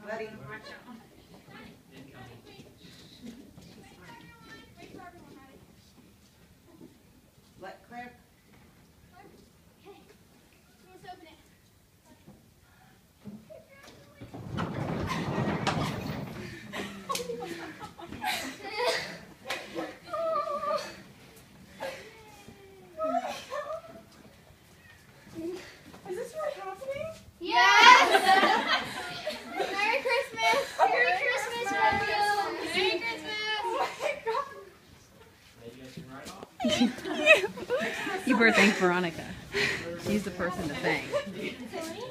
Buddy. Let Claire. Okay. Let's open it. Is this really happening? Yes! Merry Christmas! Merry Christmas, Romeo! Merry Christmas! You better thank Veronica. She's the person to thank.